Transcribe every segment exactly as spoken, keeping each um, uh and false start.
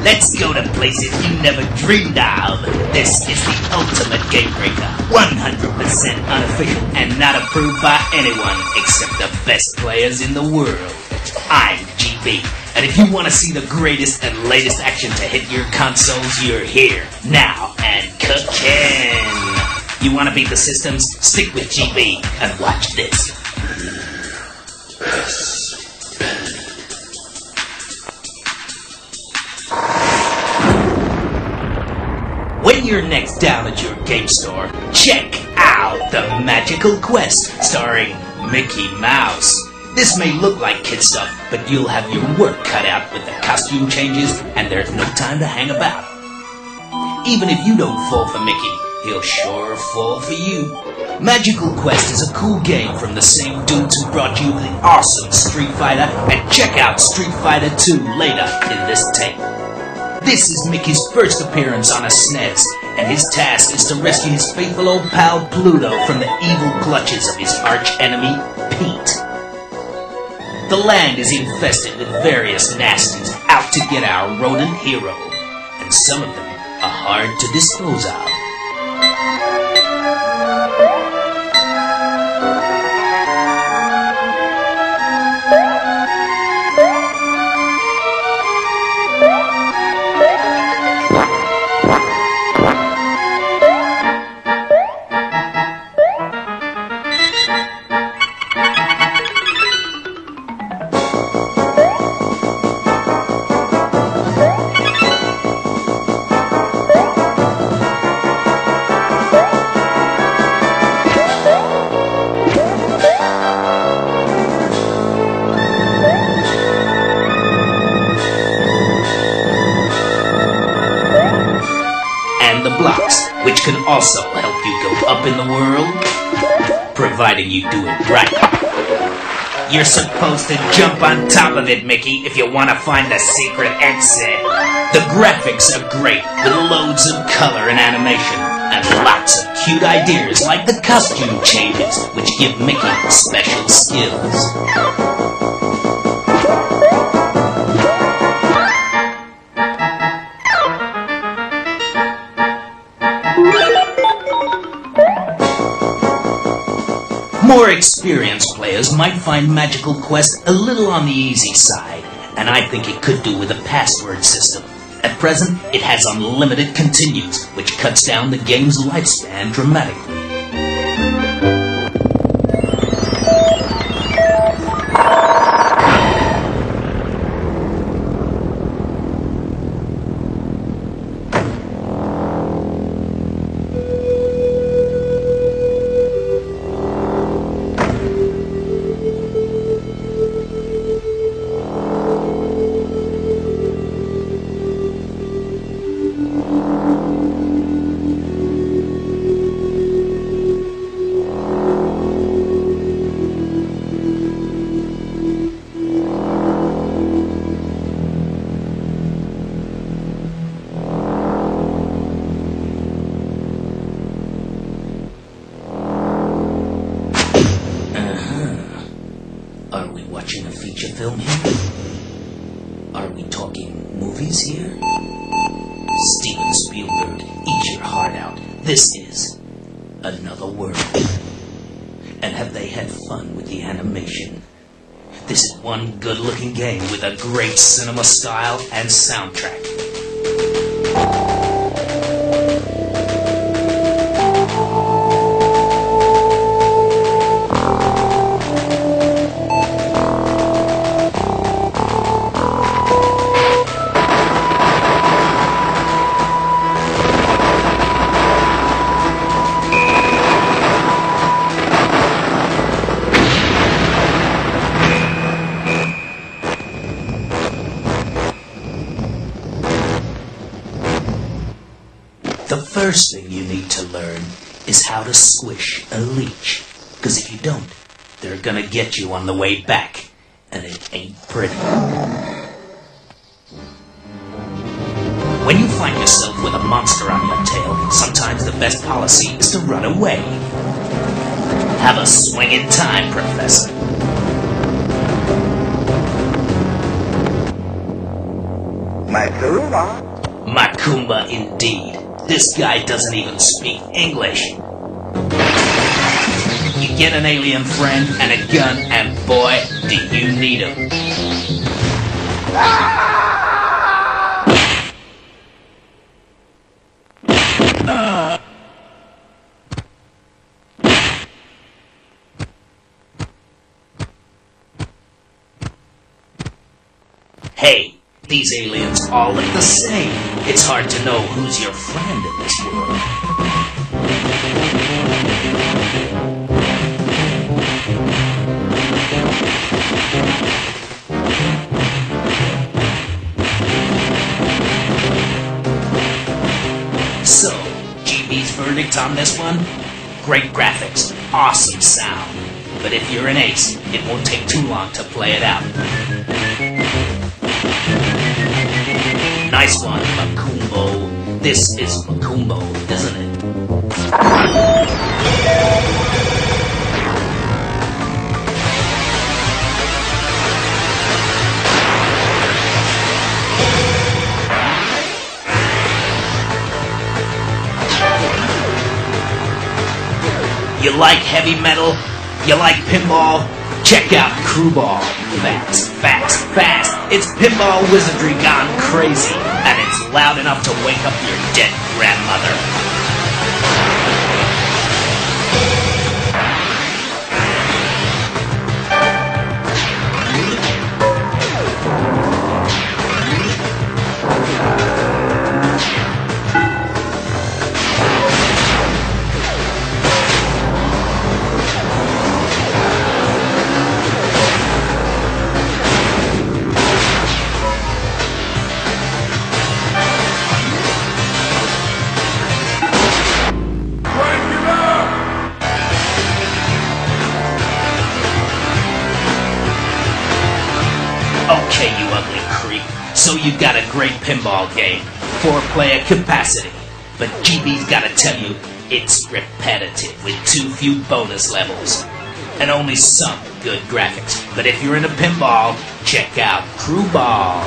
Let's go to places you never dreamed of. This is the ultimate game breaker. one hundred percent unofficial and not approved by anyone except the best players in the world. I'm G B, and if you want to see the greatest and latest action to hit your consoles, you're here, now, and cooking. You want to beat the systems? Stick with G B and watch this. When you're next down at your game store, check out The Magical Quest, starring Mickey Mouse. This may look like kid stuff, but you'll have your work cut out with the costume changes, and there's no time to hang about. Even if you don't fall for Mickey, he'll sure fall for you. Magical Quest is a cool game from the same dudes who brought you the awesome Street Fighter, and check out Street Fighter two later in this tape. This is Mickey's first appearance on a S N E S, and his task is to rescue his faithful old pal Pluto from the evil clutches of his arch-enemy, Pete. The land is infested with various nasties out to get our rodent hero, and some of them are hard to dispose of. Blocks, which can also help you go up in the world, providing you do it right. You're supposed to jump on top of it, Mickey, if you want to find the secret exit. The graphics are great, with loads of color and animation, and lots of cute ideas like the costume changes, which give Mickey special skills. More experienced players might find Magical Quest a little on the easy side, and I think it could do with a password system. At present, it has unlimited continues, which cuts down the game's lifespan dramatically. Are we watching a feature film here? Are we talking movies here? Steven Spielberg, eat your heart out. This is another world. And have they had fun with the animation? This is one good-looking game with a great cinema style and soundtrack. The first thing you need to learn is how to squish a leech. Because if you don't, they're gonna get you on the way back. And it ain't pretty. When you find yourself with a monster on your tail, sometimes the best policy is to run away. Have a swinging time, Professor. Macumba. Macumba indeed. This guy doesn't even speak English. You get an alien friend and a gun, and boy, do you need him. Uh. Hey, these aliens all look the same. It's hard to know who's your friend in this world. So, G B's verdict on this one? Great graphics, awesome sound. But if you're an ace, it won't take too long to play it out. Nice one, Macumbo. This is Macumbo, isn't it? You like heavy metal? You like pinball? Check out Crewball. Fast, fast, fast. It's pinball wizardry gone crazy, and it's loud enough to wake up your dead grandmother. Okay, you ugly creep. So you got a great pinball game, four-player capacity. But G B's gotta tell you, it's repetitive with too few bonus levels. And only some good graphics. But if you're into pinball, check out Crewball.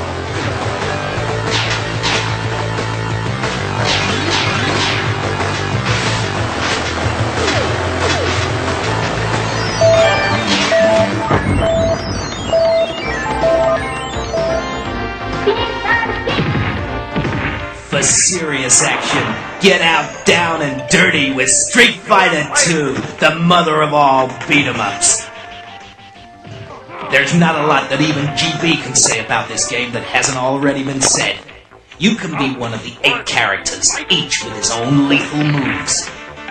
For serious action, get out, down, and dirty with Street Fighter two, the mother of all beat-em-ups. There's not a lot that even G B can say about this game that hasn't already been said. You can be one of the eight characters, each with his own lethal moves.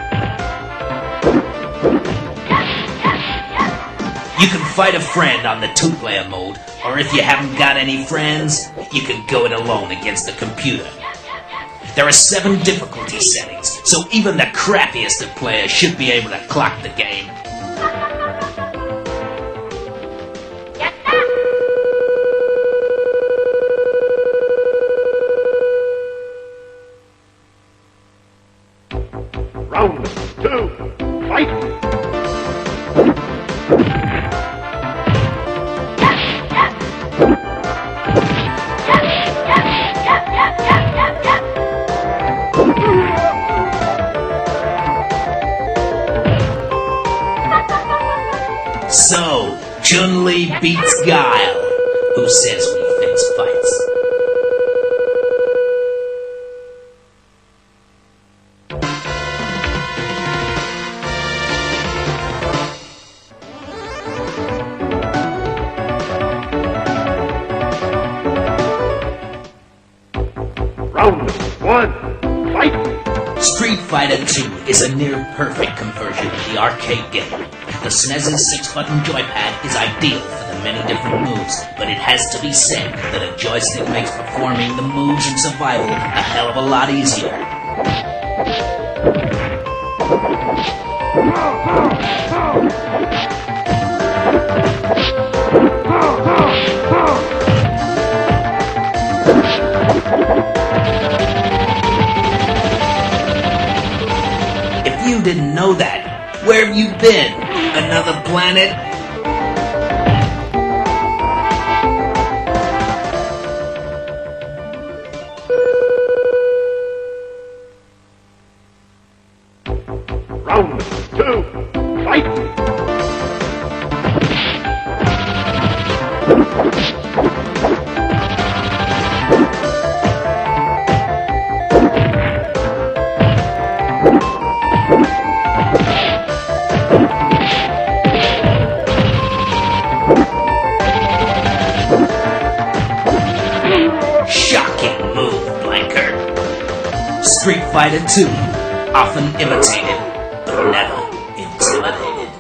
You can fight a friend on the two-player mode, or if you haven't got any friends, you can go it alone against the computer. There are seven difficulty settings, so even the crappiest of players should be able to clock the game. Round two, fight! So, Chun-Li beats Guile. Who says we fix fights? Round one, fight! Street Fighter two is a near-perfect conversion of the arcade game. The S N E S's six-button joypad is ideal for the many different moves, but it has to be said that a joystick makes performing the moves in survival a hell of a lot easier. If you didn't know that, where have you been? Another planet? Round two, fight! Shocking move, Blanker. Street Fighter two, often imitated, but never intimidated.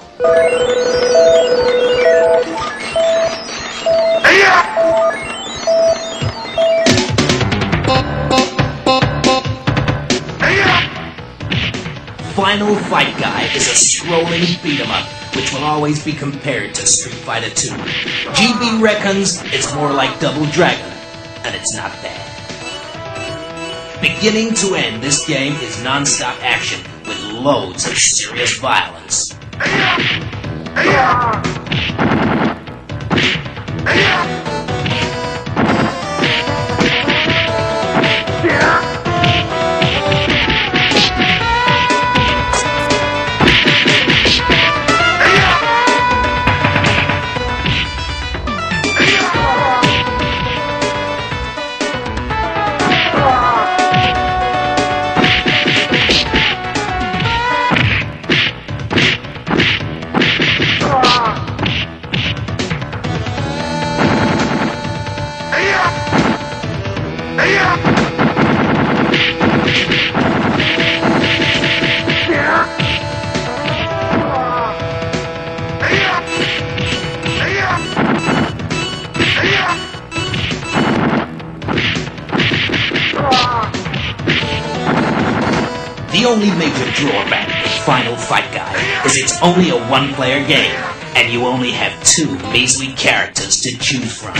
Final Fight Guy is a scrolling beat-em-up, which will always be compared to Street Fighter two. G B reckons it's more like Double Dragon, and it's not bad. Beginning to end, this game is non-stop action with loads of serious violence. The only major drawback with Final Fight Guy is it's only a one-player game, and you only have two measly characters to choose from.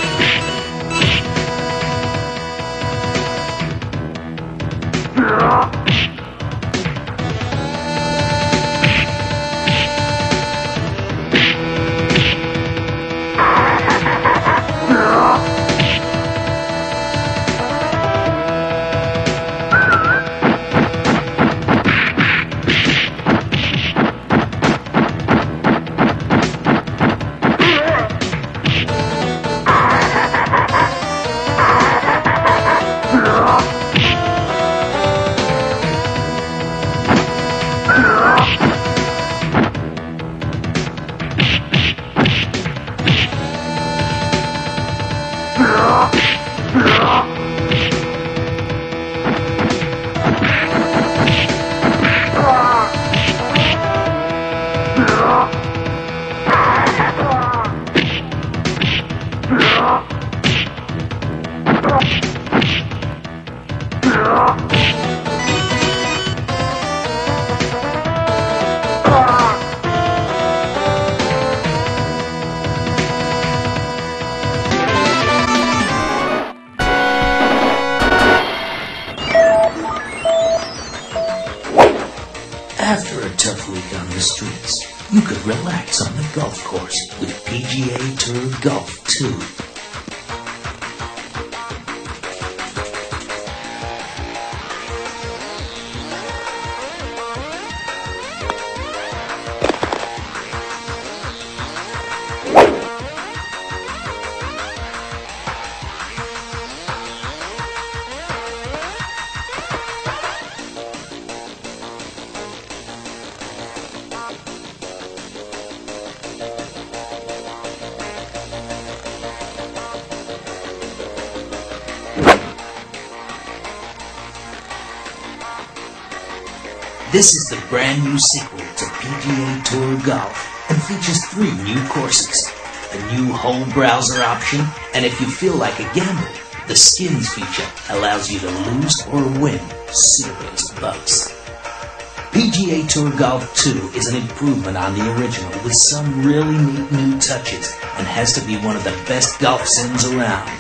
After a tough week on the streets, you could relax on the golf course with P G A Tour Golf two. This is the brand new sequel to P G A Tour Golf and features three new courses, a new hole browser option, and if you feel like a gamble, the skins feature allows you to lose or win serious bucks. P G A Tour Golf two is an improvement on the original with some really neat new touches and has to be one of the best golf sims around.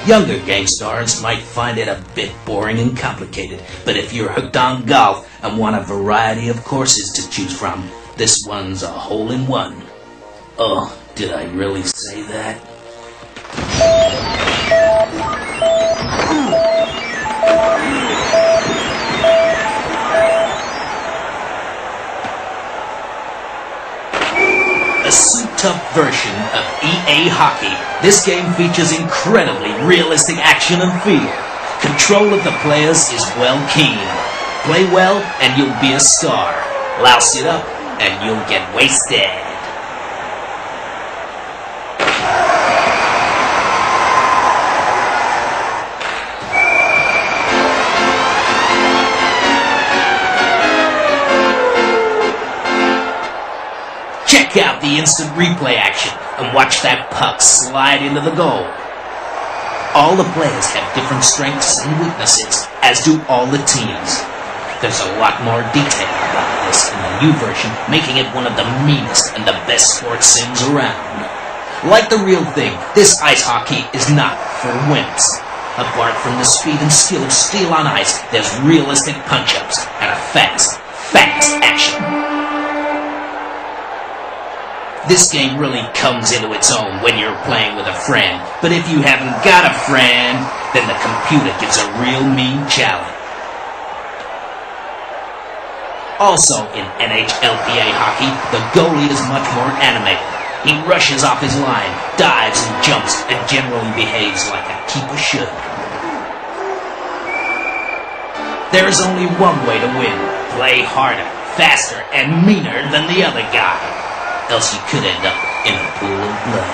Younger game stars might find it a bit boring and complicated, but if you're hooked on golf and want a variety of courses to choose from, this one's a hole-in-one. Oh, did I really say that? A souped-up version of E A Hockey, this game features incredibly realistic action and feel. Control of the players is well keen. Play well and you'll be a star. Louse it up and you'll get wasted. Check out the instant replay action and watch that puck slide into the goal. All the players have different strengths and weaknesses, as do all the teams. There's a lot more detail about this in the new version, making it one of the meanest and the best sports sims around. Like the real thing, this ice hockey is not for wimps. Apart from the speed and skill of steel on ice, there's realistic punch-ups and a fast, fast action. This game really comes into its own when you're playing with a friend, but if you haven't got a friend, then the computer gives a real mean challenge. Also in N H L P A hockey, the goalie is much more animated. He rushes off his line, dives and jumps, and generally behaves like a keeper should. There is only one way to win. Play harder, faster, and meaner than the other guy. Else you could end up in a pool of blood.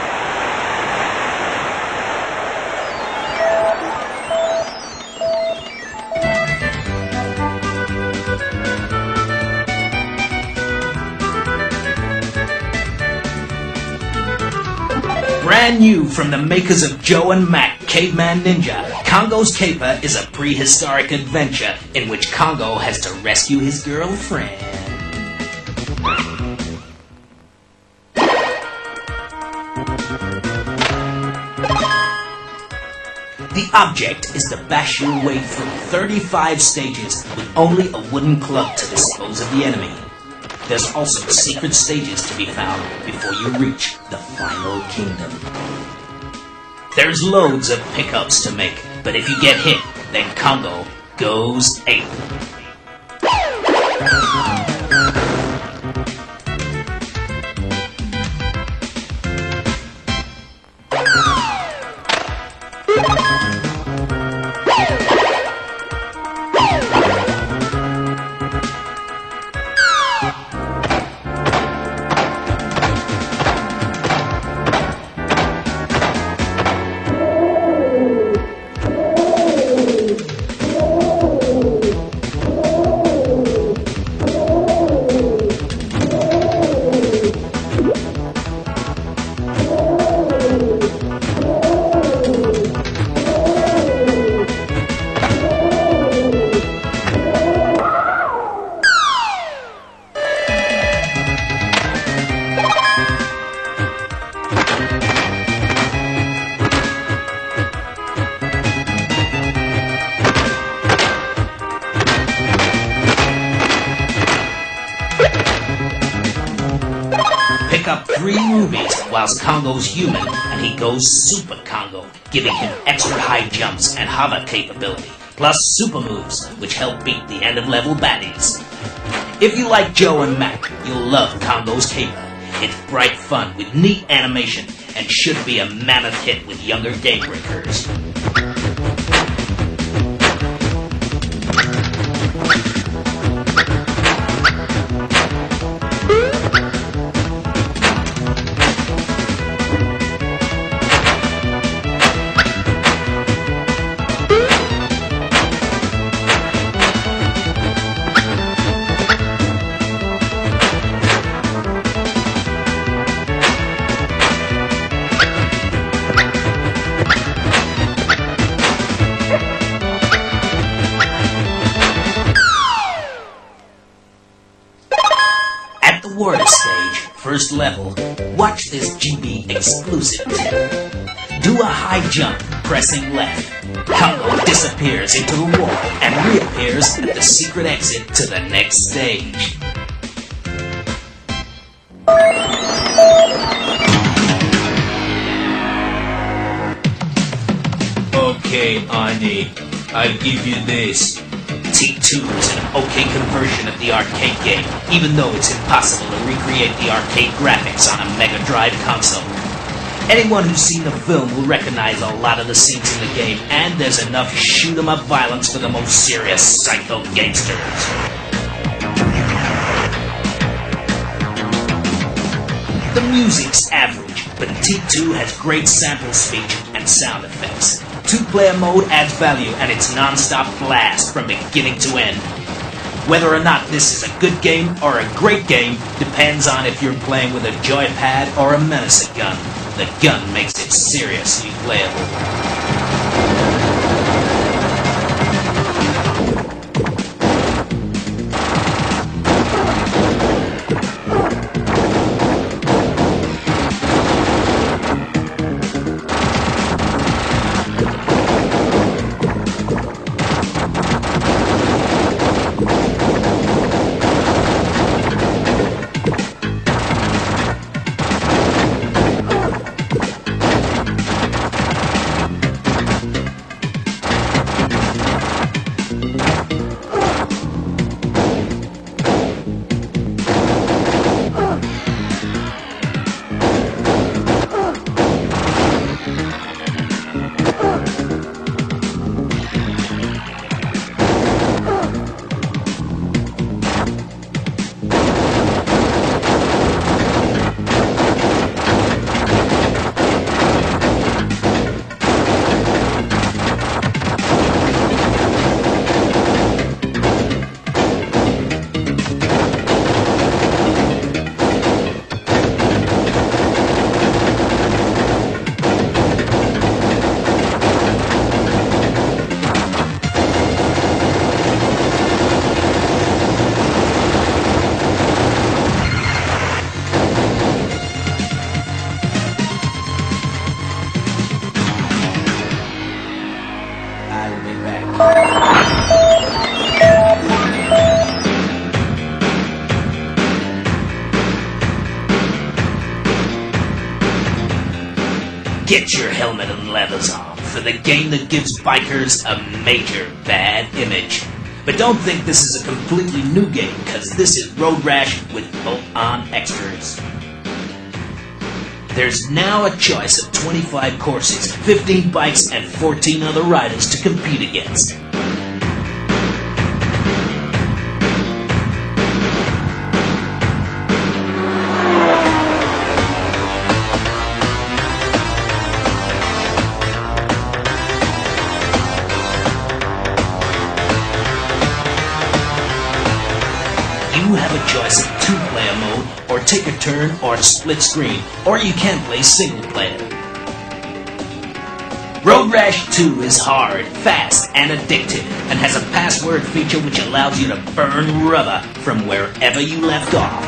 Brand new from the makers of Joe and Mac Caveman Ninja, Congo's Caper is a prehistoric adventure in which Congo has to rescue his girlfriend. The object is to bash your way through thirty-five stages with only a wooden club to dispose of the enemy. There's also secret stages to be found before you reach the final kingdom. There's loads of pickups to make, but if you get hit, then Congo goes ape. Pick up three rubies whilst Congo's human, and he goes Super Congo, giving him extra high jumps and hover capability, plus super moves, which help beat the end-of-level baddies. If you like Joe and Mac, you'll love Congo's Caper. It's bright fun with neat animation, and should be a mammoth hit with younger game breakers. Water stage, first level, watch this G B exclusive tip. Do a high jump pressing left. Congo disappears into the wall and reappears at the secret exit to the next stage. Okay, Arnie, I'll give you this. T two is an okay conversion of the arcade game, even though it's impossible to recreate the arcade graphics on a Mega Drive console. Anyone who's seen the film will recognize a lot of the scenes in the game, and there's enough shoot-'em-up violence for the most serious psycho gangsters. The music's average, but T two has great sample speech and sound effects. Two-player mode adds value, and it's non-stop blast from beginning to end. Whether or not this is a good game or a great game depends on if you're playing with a joypad or a Menacing gun. The gun makes it seriously playable. Get your helmet and leathers on for the game that gives bikers a major bad image. But don't think this is a completely new game, cause this is Road Rash with bolt-on extras. There's now a choice of twenty-five courses, fifteen bikes, and fourteen other riders to compete against. You have a choice of two-player mode, or take a turn, or split screen, or you can play single-player. Road Rash two is hard, fast, and addictive, and has a password feature which allows you to burn rubber from wherever you left off.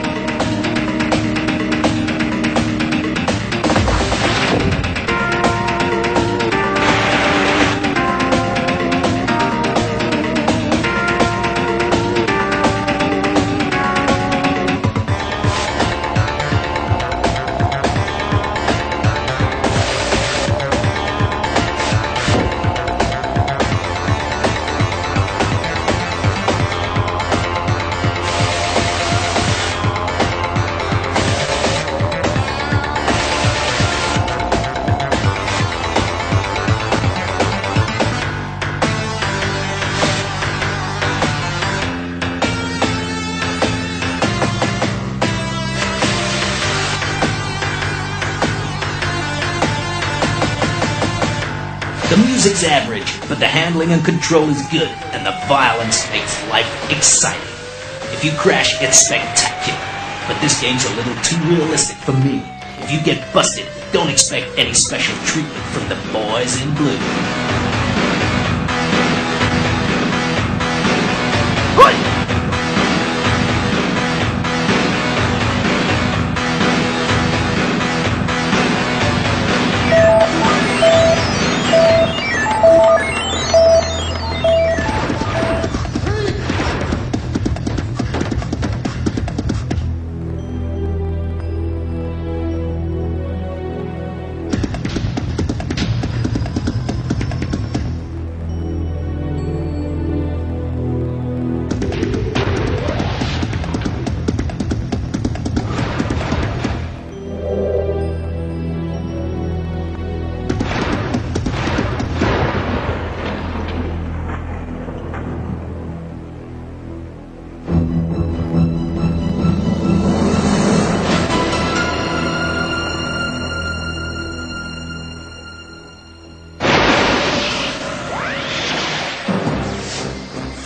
The music's average, but the handling and control is good, and the violence makes life exciting. If you crash, it's spectacular, but this game's a little too realistic for me. If you get busted, don't expect any special treatment from the boys in blue.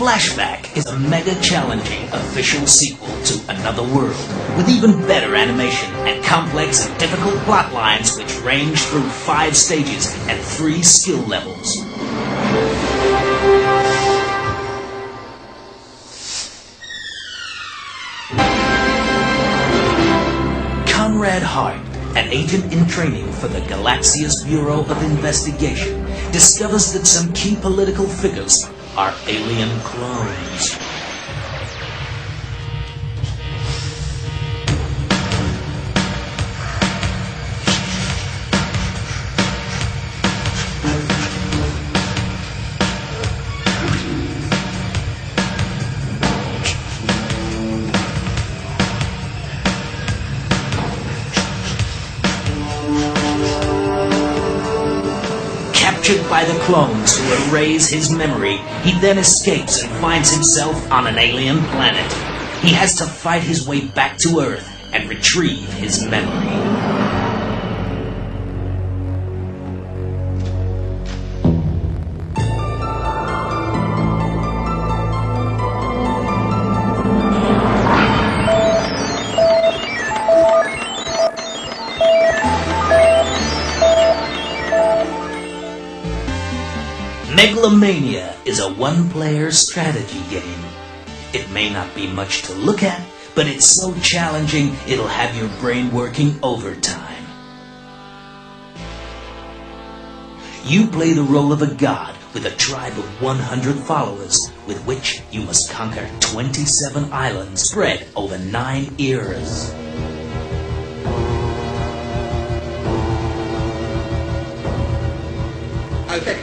Flashback is a mega challenging official sequel to Another World, with even better animation and complex and difficult plot lines which range through five stages and three skill levels. Conrad Hart, an agent in training for the Galaxias Bureau of Investigation, discovers that some key political figures are alien clones. Captured by the clones who erase his memory, he then escapes and finds himself on an alien planet. He has to fight his way back to Earth and retrieve his memory. Megalomania is a one-player strategy game. It may not be much to look at, but it's so challenging it'll have your brain working overtime. You play the role of a god with a tribe of one hundred followers, with which you must conquer twenty-seven islands spread over nine eras. Okay.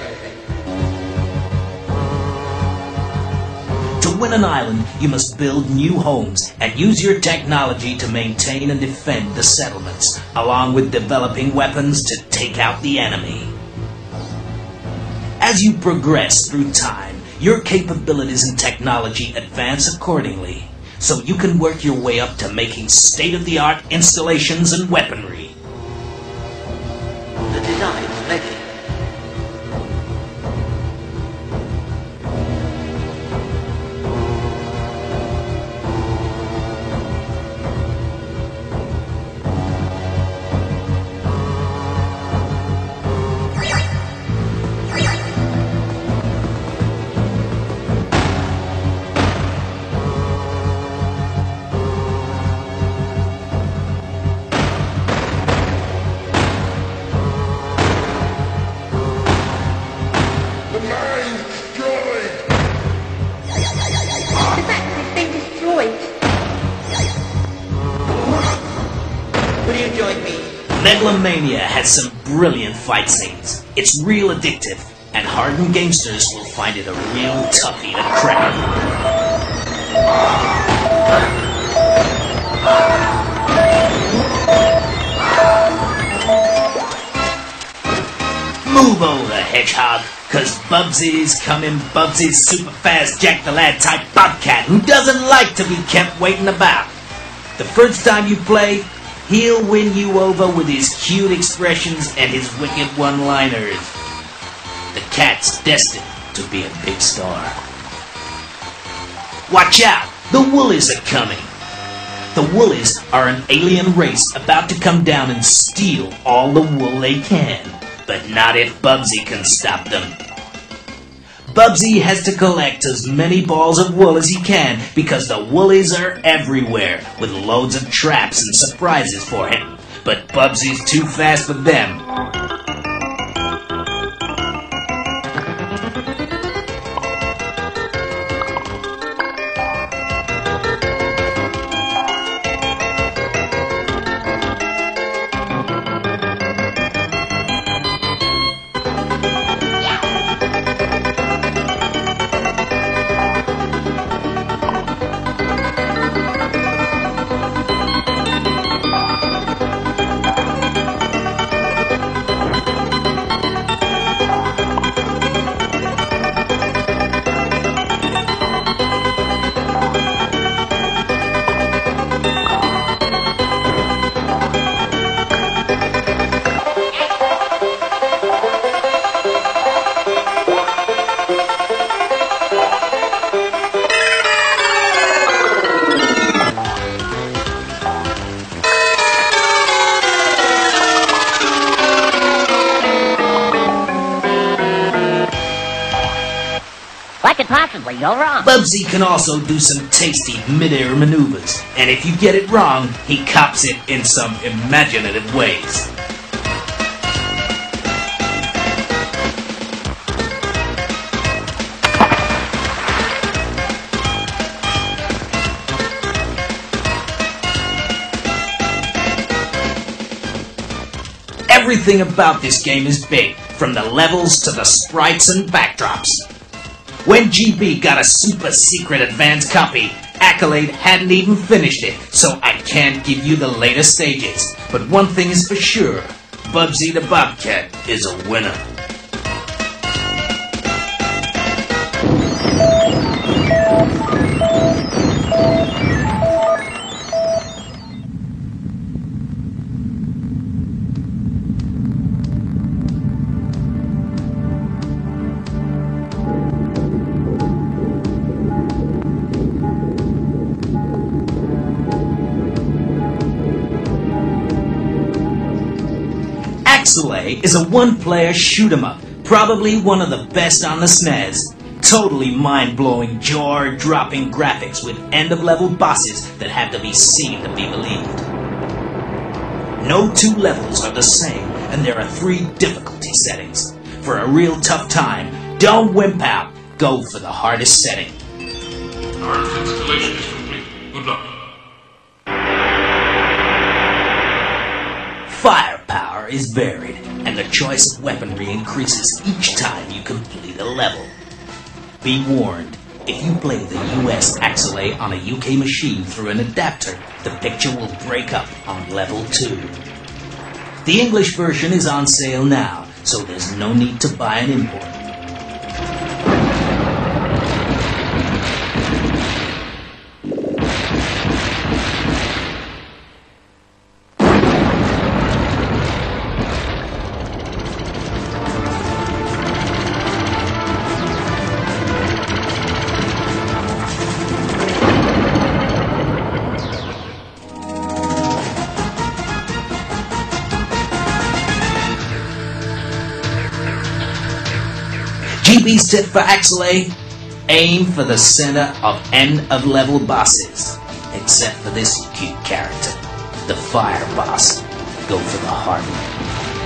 To win an island, you must build new homes and use your technology to maintain and defend the settlements, along with developing weapons to take out the enemy. As you progress through time, your capabilities and technology advance accordingly, so you can work your way up to making state-of-the-art installations and weaponry. The design's ready. Megalomania has some brilliant fight scenes. It's real addictive, and hardened gamesters will find it a real toughie to crack. Move over, hedgehog, cause Bubsy's coming. Bubsy's super fast Jack the Lad type bobcat who doesn't like to be kept waiting about. The first time you play, he'll win you over with his cute expressions and his wicked one-liners. The cat's destined to be a big star. Watch out! The Woolies are coming! The Woolies are an alien race about to come down and steal all the wool they can. But not if Bubsy can stop them. Bubsy has to collect as many balls of wool as he can because the Woolies are everywhere with loads of traps and surprises for him. But Bubsy's too fast for them. What could possibly go wrong? Bubsy can also do some tasty mid-air maneuvers, and if you get it wrong, he cops it in some imaginative ways. Everything about this game is big, from the levels to the sprites and backdrops. When G B got a super secret advanced copy, Accolade hadn't even finished it, so I can't give you the later stages. But one thing is for sure, Bubsy the Bobcat is a winner. Axelay is a one-player shoot-'em-up, probably one of the best on the S N E S. Totally mind-blowing, jaw-dropping graphics with end-of-level bosses that have to be seen to be believed. No two levels are the same, and there are three difficulty settings. For a real tough time, don't wimp out. Go for the hardest setting. Our installation is complete. Good luck. Firepower is varied, and the choice of weaponry increases each time you complete a level. Be warned, if you play the U S Axelay on a U K machine through an adapter, the picture will break up on level two. The English version is on sale now, so there's no need to buy an import. G B's tip for Axelay: aim for the center of end-of-level bosses. Except for this cute character, the fire boss. Go for the hard one.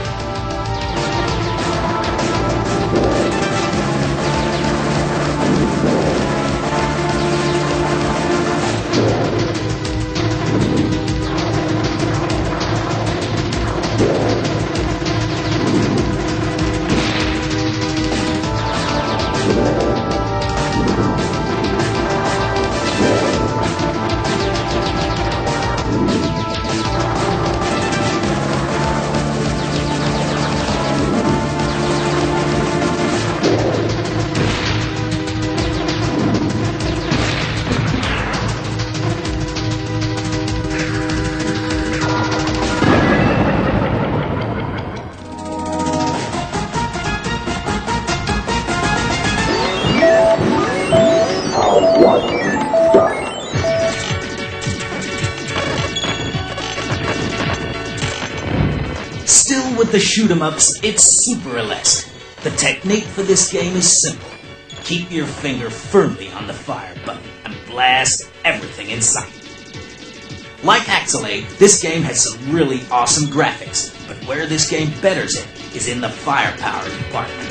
Still with the shoot-'em-ups, it's Super Aleste. The technique for this game is simple. Keep your finger firmly on the fire button and blast everything in sight. Like Axelay, this game has some really awesome graphics, but where this game betters it is in the firepower department.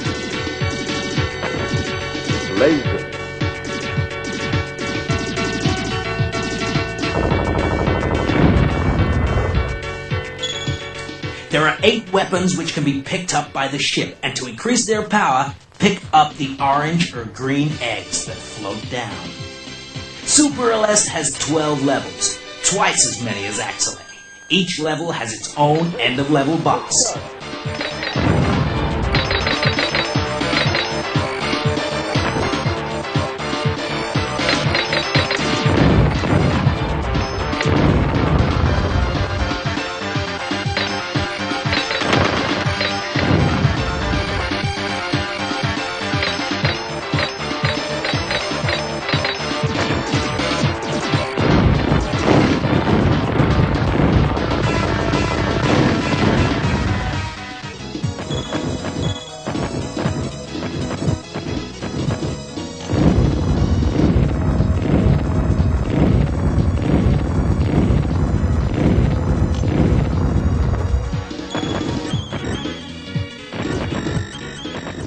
Laser. There are eight weapons which can be picked up by the ship, and to increase their power, pick up the orange or green eggs that float down. Super Aleste has twelve levels, twice as many as Axelay. Each level has its own end-of-level boss.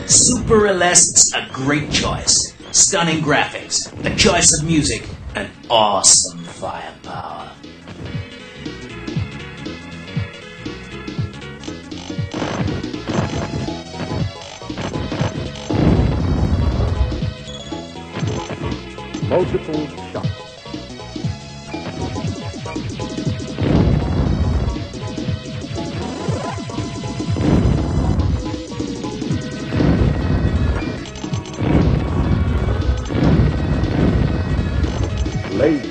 Super Celeste's a great choice. Stunning graphics, a choice of music, and awesome firepower. Multiple shots. Laser.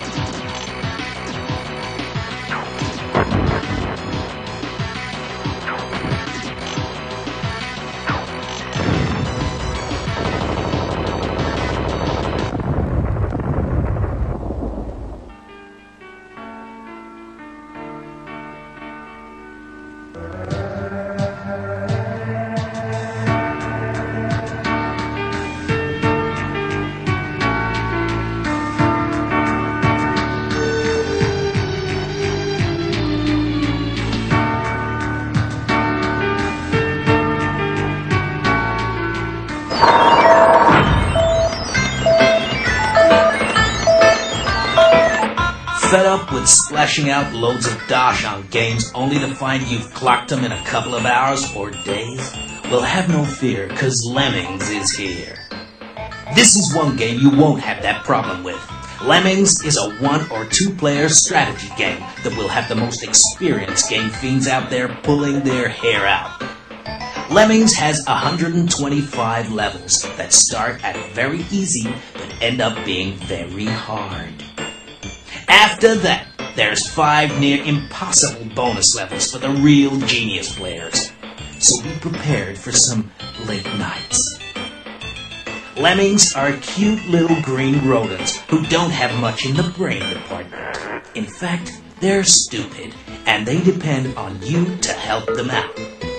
Fed up with splashing out loads of dosh on games only to find you've clocked them in a couple of hours or days? Well, have no fear, cause Lemmings is here. This is one game you won't have that problem with. Lemmings is a one or two player strategy game that will have the most experienced game fiends out there pulling their hair out. Lemmings has one hundred twenty-five levels that start at very easy but end up being very hard. After that, there's five near impossible bonus levels for the real genius players. So be prepared for some late nights. Lemmings are cute little green rodents who don't have much in the brain department. In fact, they're stupid, and they depend on you to help them out.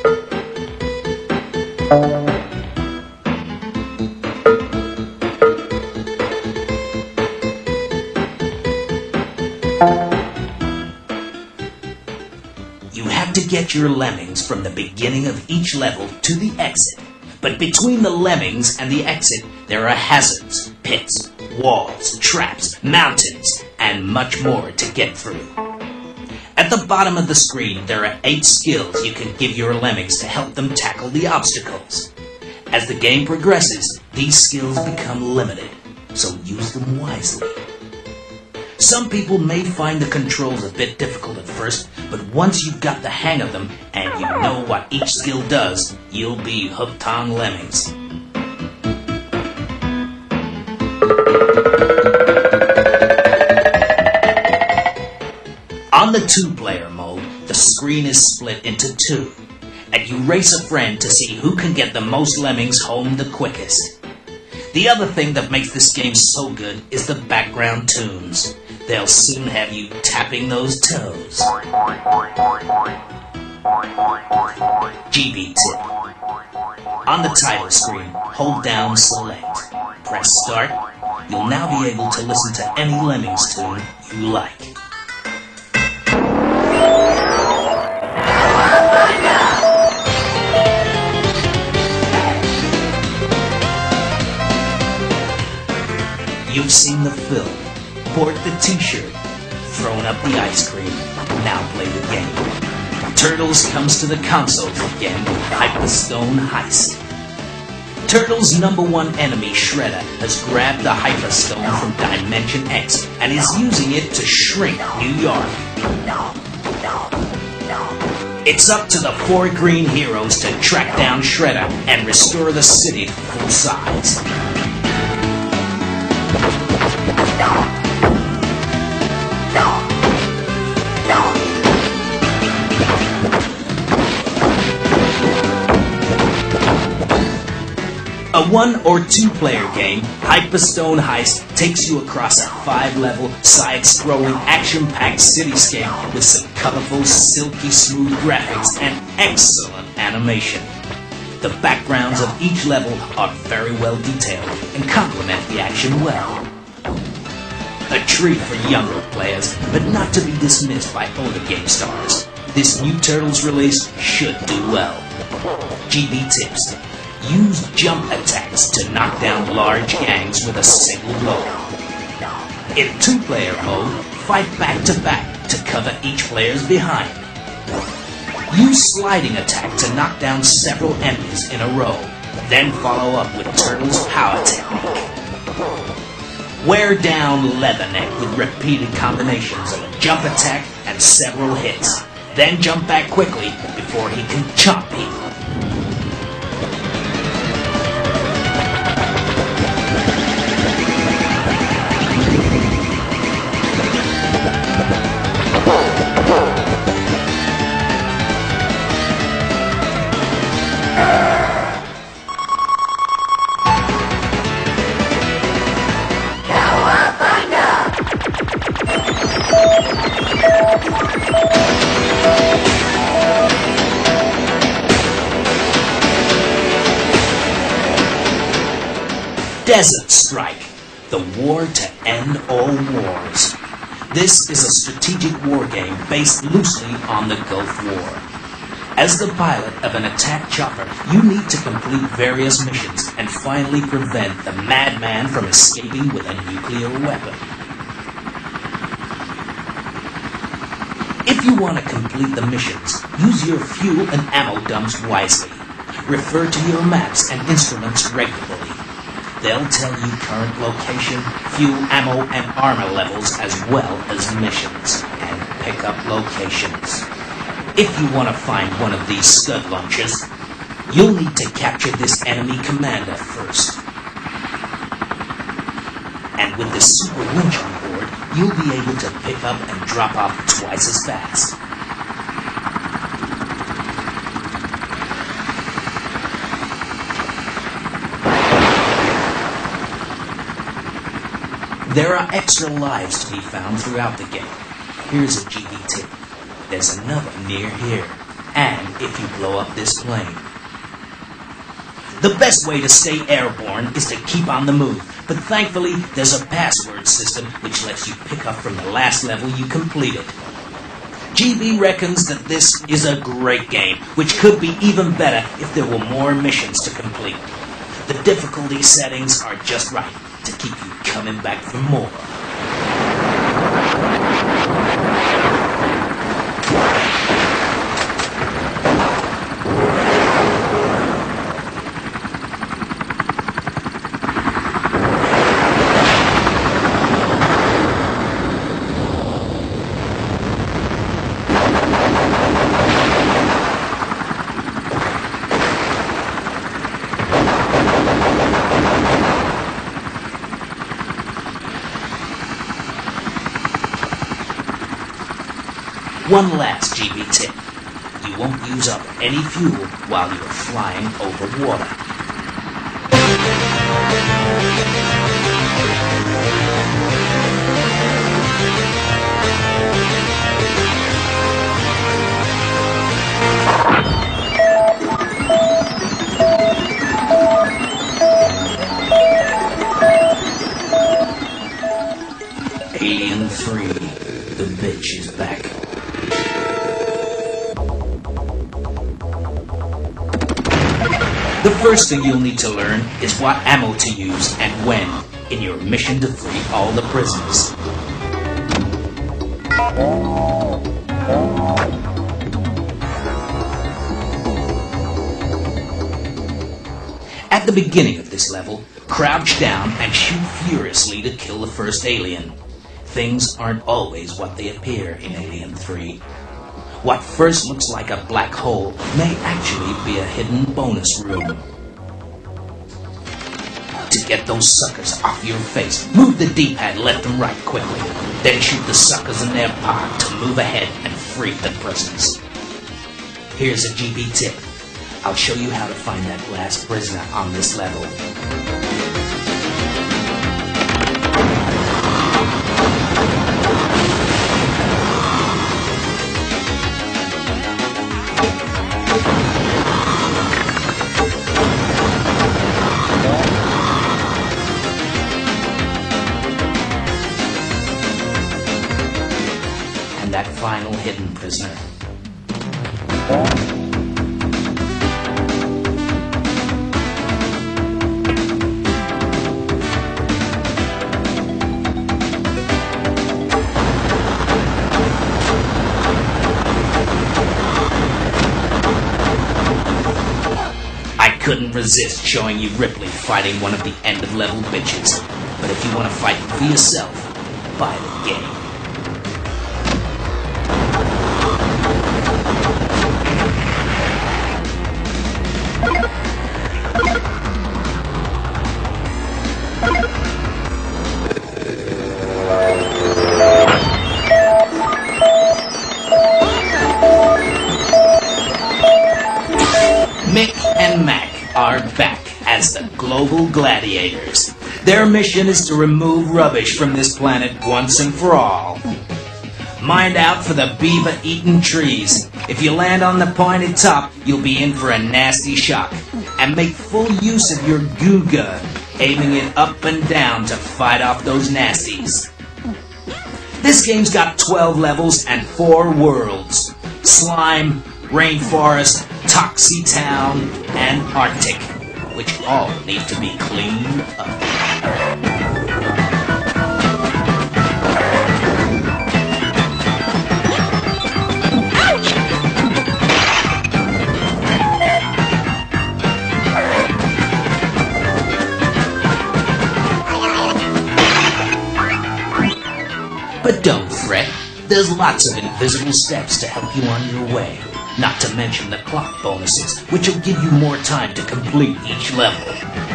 You have to get your lemmings from the beginning of each level to the exit. But between the lemmings and the exit, there are hazards, pits, walls, traps, mountains, and much more to get through. At the bottom of the screen, there are eight skills you can give your lemmings to help them tackle the obstacles. As the game progresses, these skills become limited, so use them wisely. Some people may find the controls a bit difficult at first, but once you've got the hang of them and you know what each skill does, you'll be hooked on Lemmings. On the two-player mode, the screen is split into two, and you race a friend to see who can get the most lemmings home the quickest. The other thing that makes this game so good is the background tunes. They'll soon have you tapping those toes. G B tip. On the title screen, hold down Select. Press Start. You'll now be able to listen to any Lemmings tune you like. You've seen the film, bought the t-shirt, thrown up the ice cream, now play the game. Turtles comes to the consoles again with Hyperstone Heist. Turtles' number one enemy, Shredder, has grabbed the Hyperstone from Dimension X and is using it to shrink New York. It's up to the four green heroes to track down Shredder and restore the city to full size. A one or two player game, Hyperstone Heist takes you across a five-level, side-scrolling, action-packed cityscape with some colorful, silky smooth graphics and excellent animation. The backgrounds of each level are very well detailed and complement the action well. A treat for younger players, but not to be dismissed by older game stars. This new Turtles release should do well. G B tips. Use jump attacks to knock down large gangs with a single blow. In two-player mode, fight back-to-back to cover each player's behind. Use sliding attack to knock down several enemies in a row, then follow up with Turtle's power technique. Wear down Leatherneck with repeated combinations of a jump attack and several hits. Then jump back quickly before he can chomp people. Desert Strike, the war to end all wars. This is a strategic war game based loosely on the Gulf War. As the pilot of an attack chopper, you need to complete various missions and finally prevent the madman from escaping with a nuclear weapon. If you want to complete the missions, use your fuel and ammo dumps wisely. Refer to your maps and instruments regularly. They'll tell you current location, fuel, ammo, and armor levels as well as missions, and pick up locations. If you want to find one of these scud launchers, you'll need to capture this enemy commander first. And with the super winch on board, you'll be able to pick up and drop off twice as fast. There are extra lives to be found throughout the game. Here's a G B tip. There's another near here. And if you blow up this plane. The best way to stay airborne is to keep on the move, but thankfully there's a password system which lets you pick up from the last level you completed. G B reckons that this is a great game, which could be even better if there were more missions to complete. The difficulty settings are just right to keep you coming back for more. One last G B tip. You won't use up any fuel while you're flying over water. Alien three, the bitch is back. The first thing you'll need to learn is what ammo to use and when in your mission to free all the prisoners. At the beginning of this level, crouch down and shoot furiously to kill the first alien. Things aren't always what they appear in Alien three. What first looks like a black hole may actually be a hidden bonus room. To get those suckers off your face, move the D-pad left and right quickly. Then shoot the suckers in their pod to move ahead and free the prisoners. Here's a G B tip. I'll show you how to find that last prisoner on this level. That final hidden prisoner. couldn't resist showing you Ripley fighting one of the end-of-level bitches. But if you want to fight for yourself, buy the game. Mick and Mac are back as the Global Gladiators. Their mission is to remove rubbish from this planet once and for all. Mind out for the beaver-eating trees. If you land on the pointed top, you'll be in for a nasty shock. And make full use of your goo gun, aiming it up and down to fight off those nasties. This game's got twelve levels and four worlds. Slime, Rainforest, Toxie Town, and Arctic, which all need to be cleaned up. But don't fret, there's lots of invisible steps to help you on your way. Not to mention the clock bonuses, which will give you more time to complete each level.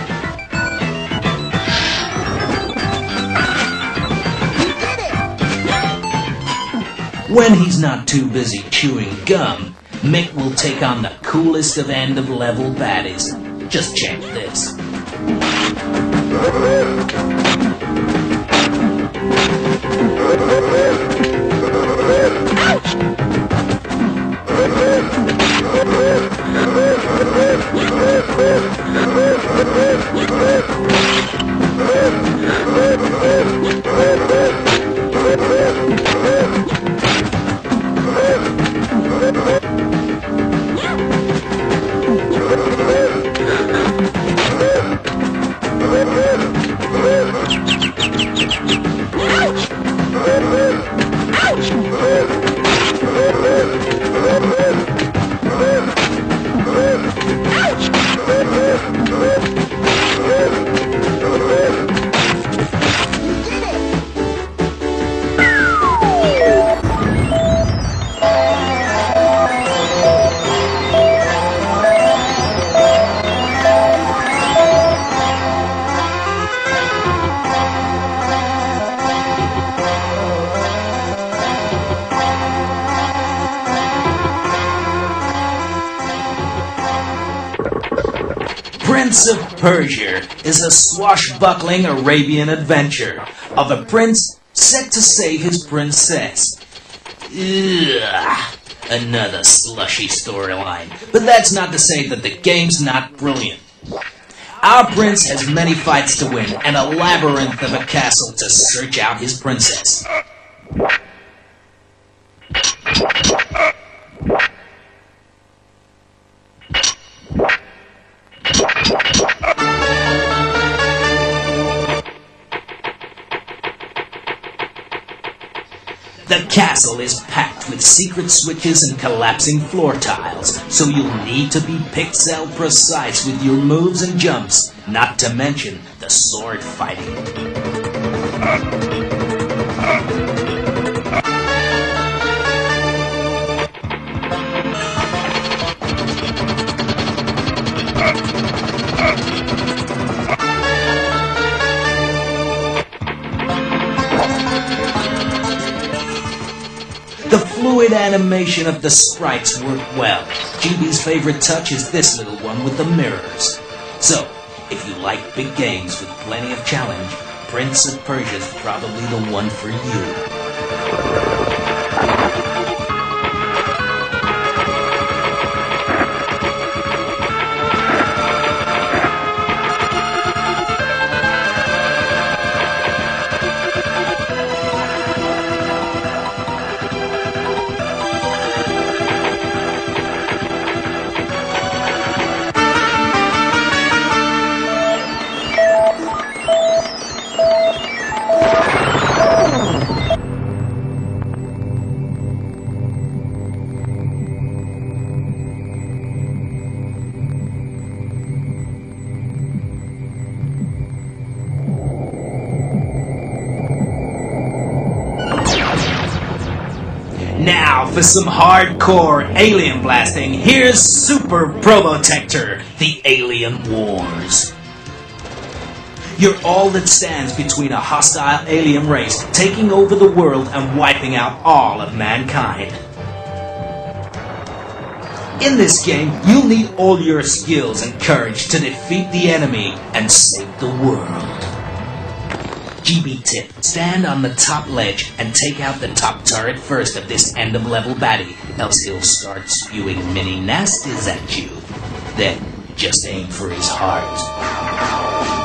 When he's not too busy chewing gum, Mick will take on the coolest of end-of-level baddies. Just check this. Prince of Persia is a swashbuckling Arabian adventure of a prince set to save his princess. Ugh, another slushy storyline. But that's not to say that the game's not brilliant. Our prince has many fights to win and a labyrinth of a castle to search out his princess. The castle is packed with secret switches and collapsing floor tiles, so you'll need to be pixel precise with your moves and jumps, not to mention the sword fighting. The fluid animation of the sprites work well. G B's favorite touch is this little one with the mirrors. So, if you like big games with plenty of challenge, Prince of Persia is probably the one for you. Now for some hardcore alien blasting, here's Super Probotector, the Alien Wars. You're all that stands between a hostile alien race taking over the world and wiping out all of mankind. In this game, you'll need all your skills and courage to defeat the enemy and save the world. G B tip, stand on the top ledge and take out the top turret first of this end-of-level baddie, else he'll start spewing mini nasties at you. Then, just aim for his heart.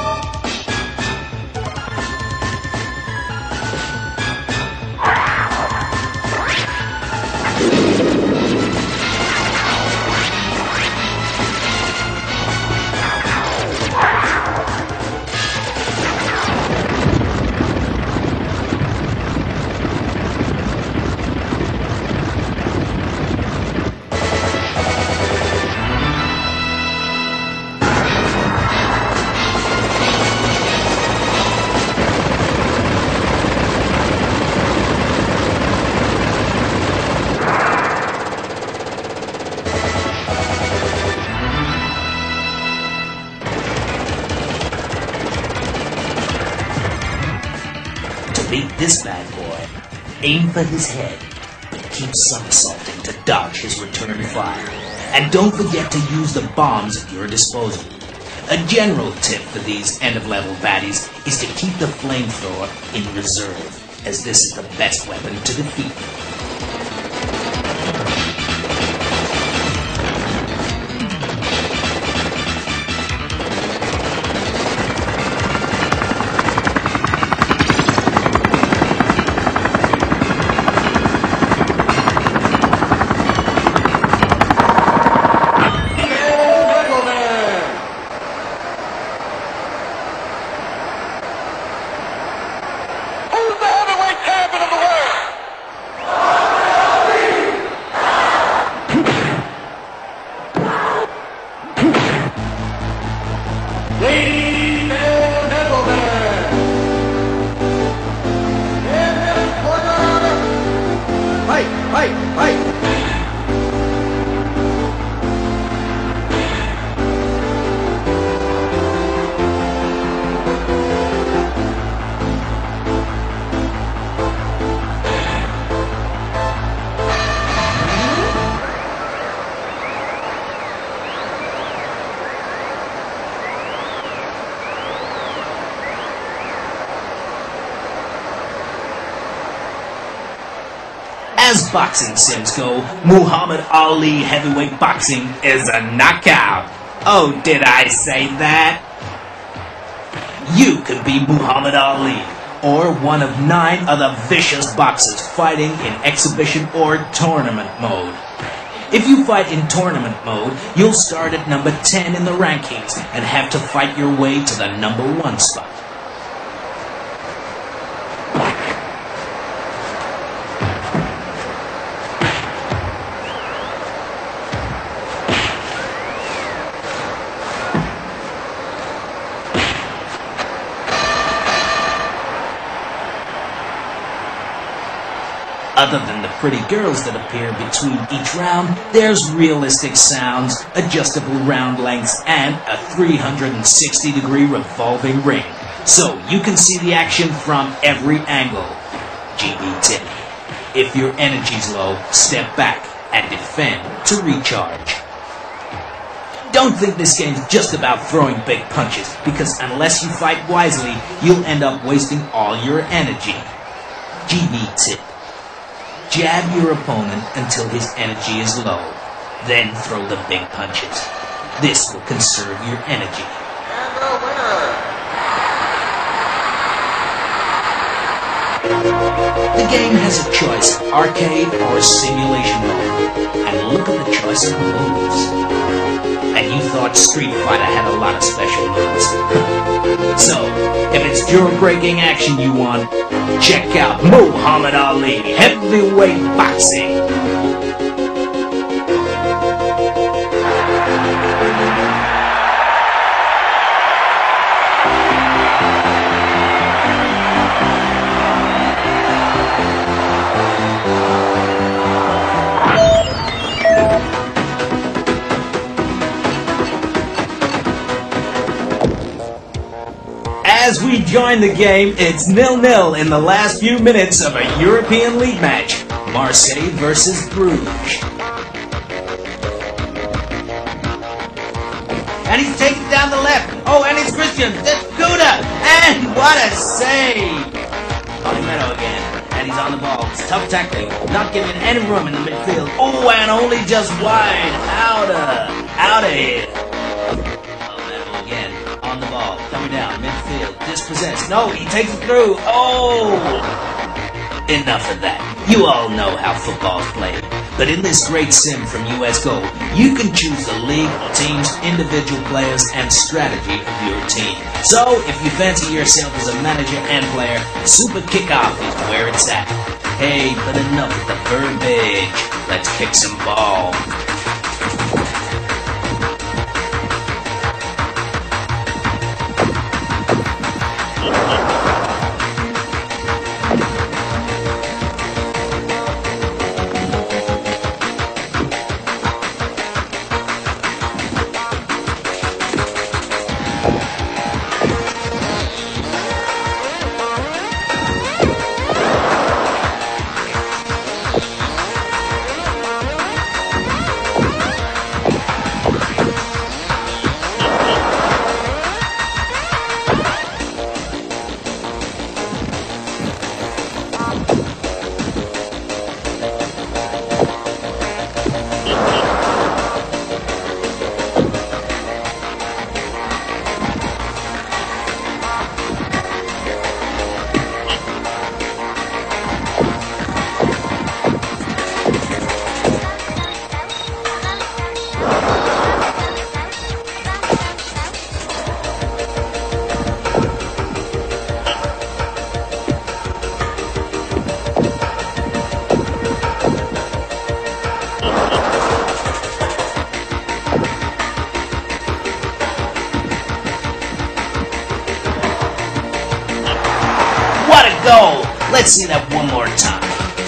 Beat this bad boy, aim for his head, but keep somersaulting to dodge his return fire. And don't forget to use the bombs at your disposal. A general tip for these end-of-level baddies is to keep the flamethrower in reserve, as this is the best weapon to defeat them. As boxing sims go, Muhammad Ali heavyweight boxing is a knockout. Oh, did I say that? You could be Muhammad Ali, or one of nine other vicious boxers fighting in exhibition or tournament mode. If you fight in tournament mode, you'll start at number ten in the rankings and have to fight your way to the number one spot. Other than the pretty girls that appear between each round, there's realistic sounds, adjustable round lengths, and a three hundred sixty degree revolving ring. So you can see the action from every angle. G B tip. If your energy's low, step back and defend to recharge. Don't think this game's just about throwing big punches, because unless you fight wisely, you'll end up wasting all your energy. G B tip. Jab your opponent until his energy is low, then throw the big punches. This will conserve your energy. And the winner! The game has a choice, arcade or simulation mode. And look at the choice of moves. And you thought Street Fighter had a lot of special moves. So, if it's jaw-breaking action you want, check out Muhammad Ali Heavyweight Boxing. as we join the game, it's nil nil in the last few minutes of a European League match. Marseille versus Bruges. And he's taken down the left. Oh, and it's Christian. That's Gouda. And what a save. Polimeno again. And he's on the ball. It's tough tackling. Not giving any room in the midfield. Oh, and only just wide. Out of, out of here. Polimeno again. On the ball. Coming down. Midfield. Dispossessed. No, he takes it through. Oh. Enough of that. You all know how football's played. But in this great sim from U S Gold, you can choose the league, teams, individual players, and strategy of your team. So, if you fancy yourself as a manager and player, Super Kickoff is where it's at. Hey, but enough with the verbiage. Let's kick some ball. Goal. Let's see that one more time.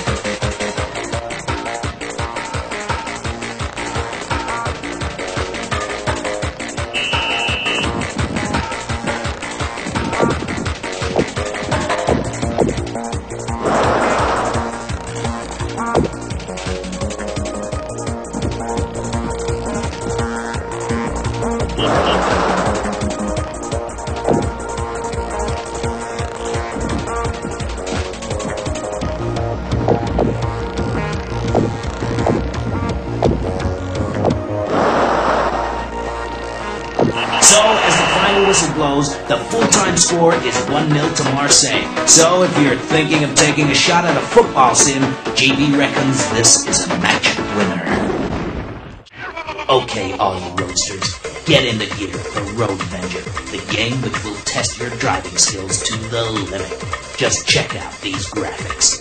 So, as the final whistle blows, the full-time score is one nil to Marseille. So, if you're thinking of taking a shot at a football sim, G B reckons this is a match winner. Okay, all you roadsters, get in the gear for Road Avenger, the game which will test your driving skills to the limit. Just check out these graphics.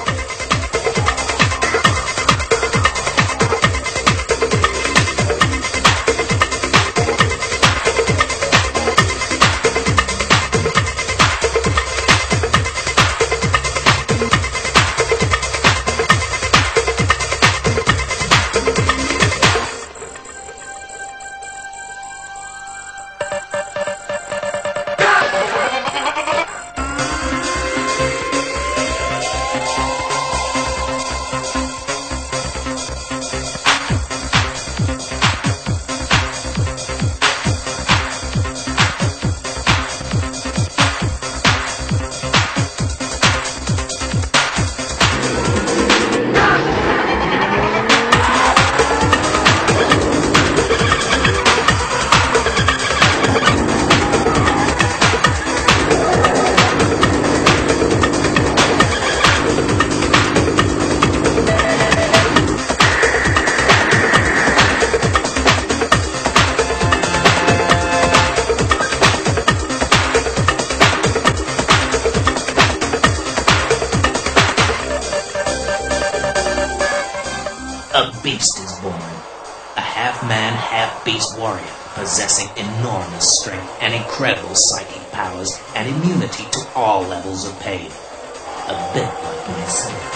A beast is born. A half-man, half-beast warrior, possessing enormous strength and incredible psychic powers and immunity to all levels of pain. A bit like myself.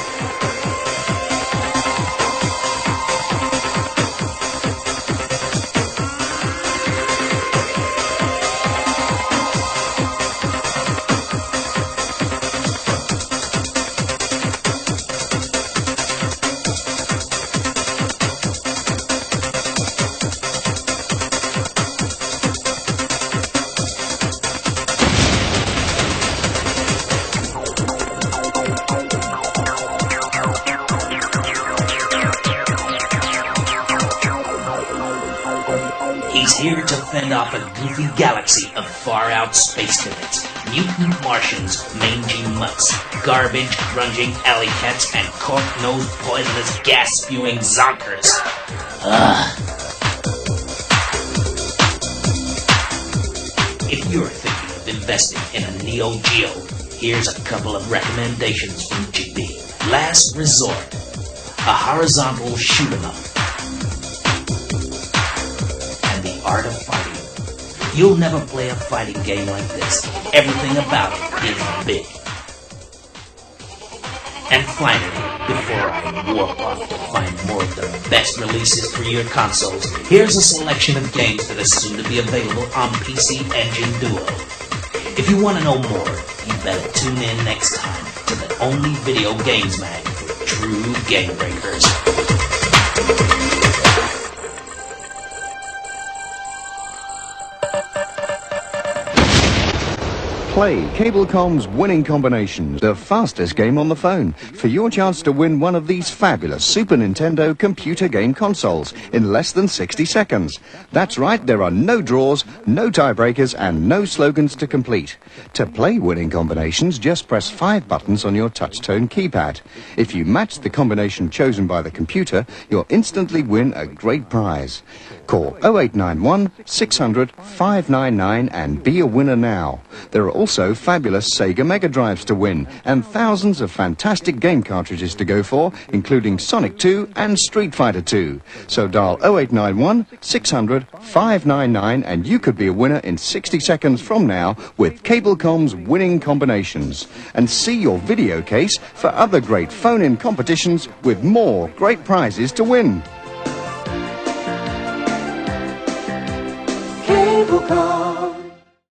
He's here to fend off a goofy galaxy of far-out space cadets, mutant Martians, mangy mutts, garbage, grunging alley cats, and cork-nosed, poisonous, gas-spewing zonkers. Ugh. If you're thinking of investing in a Neo Geo, here's a couple of recommendations from G B. Last Resort, a horizontal shoot-'em-up, and The Art of Fighting. You'll never play a fighting game like this. Everything about it is big. And finally, before I warp off to find more of the best releases for your consoles, here's a selection of games that are soon to be available on P C Engine Duo. If you want to know more, you better tune in next time to the only video games mag for true game breakers. Play Cablecom's Winning Combinations, the fastest game on the phone, for your chance to win one of these fabulous Super Nintendo computer game consoles in less than sixty seconds. That's right, there are no draws, no tiebreakers, and no slogans to complete. To play Winning Combinations, just press five buttons on your touch-tone keypad. If you match the combination chosen by the computer, you'll instantly win a great prize. Call oh eight nine one, six hundred, five nine nine and be a winner now. There are also fabulous Sega Mega Drives to win and thousands of fantastic game cartridges to go for, including Sonic two and Street Fighter two. So dial oh eight nine one, six hundred, five nine nine and you could be a winner in sixty seconds from now with Cablecom's Winning Combinations. And see your video case for other great phone-in competitions with more great prizes to win. Cablecom.